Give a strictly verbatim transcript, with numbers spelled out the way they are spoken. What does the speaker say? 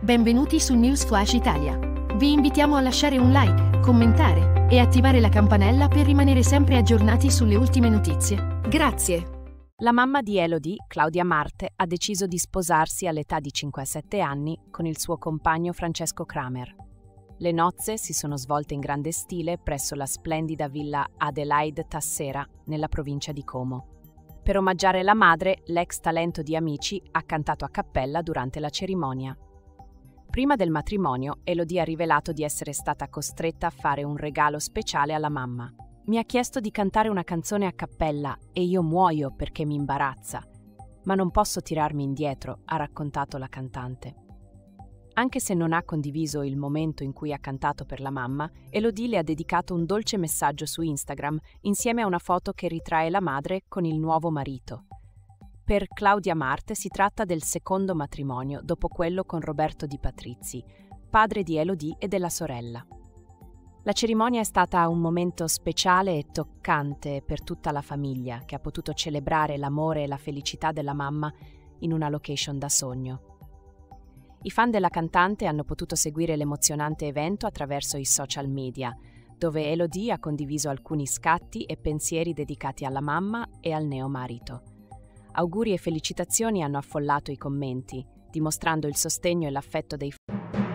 Benvenuti su News Flash Italia. Vi invitiamo a lasciare un like, commentare e attivare la campanella per rimanere sempre aggiornati sulle ultime notizie. Grazie. La mamma di Elodie, Claudia Marte, ha deciso di sposarsi all'età di cinquantasette anni con il suo compagno Francesco Kramer. Le nozze si sono svolte in grande stile presso la splendida villa Adelaide Tassera, nella provincia di Como. Per omaggiare la madre, l'ex talento di Amici ha cantato a cappella durante la cerimonia. Prima del matrimonio, Elodie ha rivelato di essere stata costretta a fare un regalo speciale alla mamma. Mi ha chiesto di cantare una canzone a cappella e io muoio perché mi imbarazza. Ma non posso tirarmi indietro, ha raccontato la cantante. Anche se non ha condiviso il momento in cui ha cantato per la mamma, Elodie le ha dedicato un dolce messaggio su Instagram insieme a una foto che ritrae la madre con il nuovo marito. Per Claudia Marte si tratta del secondo matrimonio dopo quello con Roberto Di Patrizi, padre di Elodie e della sorella. La cerimonia è stata un momento speciale e toccante per tutta la famiglia, che ha potuto celebrare l'amore e la felicità della mamma in una location da sogno. I fan della cantante hanno potuto seguire l'emozionante evento attraverso i social media, dove Elodie ha condiviso alcuni scatti e pensieri dedicati alla mamma e al neomarito. Auguri e felicitazioni hanno affollato i commenti, dimostrando il sostegno e l'affetto dei fan.